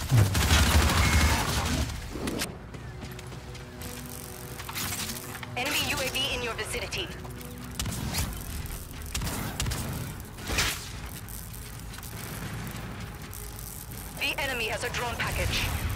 Enemy UAV in your vicinity. The enemy has a drone package.